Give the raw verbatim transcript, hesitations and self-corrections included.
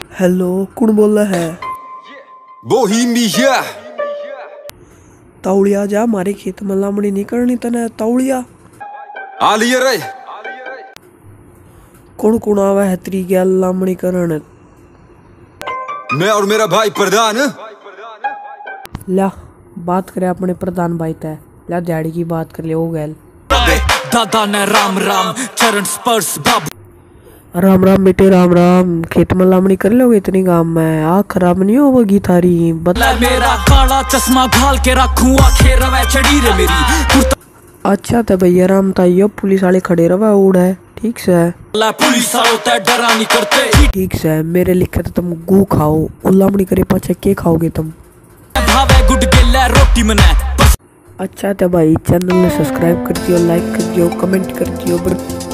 Hello, कौन बोल रहा है? बोहिमिया ताउड़िया जा, हमारे खेत में लामड़ी नहीं करनी तने। ताउड़िया आ लिए रे। कौन कौन आवा है तेरी गैल लामड़ी करन? मैं और मेरा भाई प्रधान। ला बात करे अपने प्रधान भाई तय। ला दिहाड़ी की बात कर ले ओ गैल। दादा ने राम राम चरण स्पर्श बाबू। राम राम बेटे राम राम। खेत में लामड़ी कर लोगे इतनी गांव में? आ खराब नहीं होगी थारी? बदला मेरा काला चश्मा घाल के रखूं आंखें रवे चढ़ी रे मेरी। अच्छा तो भैया राम ताइयो पुलिस वाले खड़े रवा उड़ है। ठीक से पुलिस वालों डरा नहीं करते। ठीक से मेरे लिखे तो तुम गू खाओ। लामड़ी करे पाछे के खाओगे तुम? भावे गुड गिल्ला रोटी मने। अच्छा तो भाई चैनल ने सब्सक्राइब कर दियो, लाइक कर दियो, कमेंट कर दियो।